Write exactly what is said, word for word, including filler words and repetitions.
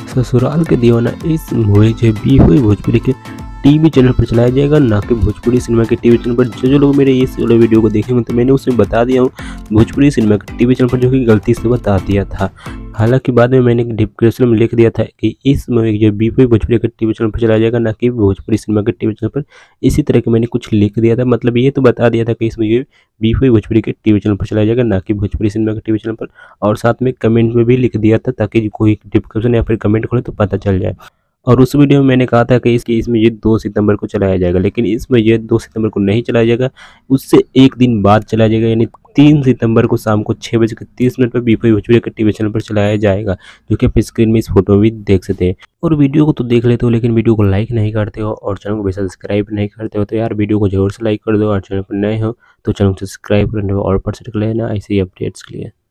ससुराल के दीवाना इस मूवी जो बी हुई भोजपुरी के टीवी चैनल पर चलाया जाएगा, ना कि भोजपुरी सिनेमा के टीवी चैनल पर। जो जो लोग मेरे इस वाले वीडियो को देखेंगे तो मैंने उसमें बता दिया हूँ भोजपुरी सिनेमा के टीवी चैनल पर, जो कि गलती से बता दिया था। हालांकि बाद में मैंने डिस्क्रिप्शन में लिख दिया था कि इस मूवी जो बी हुई भोजपुरी के टीवी चैनल पर चलाया जाएगा, ना कि भोजपुरी सिनेमा के टीवी चैनल पर। इसी तरह के मैंने कुछ लिख दिया था, मतलब ये तो बता दिया था कि इस मूवी बी हुई भोजपुरी के टीवी चैनल पर चलाया जाएगा, ना कि भोजपुरी सिनेमा के टीवी चैनल पर। और साथ में कमेंट में भी लिख दिया था ताकि कोई डिस्क्रिप्शन या फिर कमेंट खोले तो पता चल जाए। और उस वीडियो में मैंने कहा था कि इसकी इसमें ये दो सितंबर को चलाया जाएगा, लेकिन इसमें ये दो सितंबर को नहीं चलाया जाएगा, उससे एक दिन बाद चलाया जाएगा, यानी तीन सितंबर को शाम को छः बज के तीस मिनट पर बी भोजपुरी के टीवी चैनल पर चलाया जाएगा, जो कि आप स्क्रीन में इस फोटो में भी देख सकते हैं। और वीडियो को तो देख लेते हो, लेकिन वीडियो को लाइक नहीं करते हो और चैनल को भी सब्सक्राइब नहीं करते हो, तो यार वीडियो को जरूर से लाइक कर दो। और चैनल पर नए हो तो चैनल को सब्सक्राइब करने और पर सेट कर लेना ऐसे ही अपडेट्स के लिए।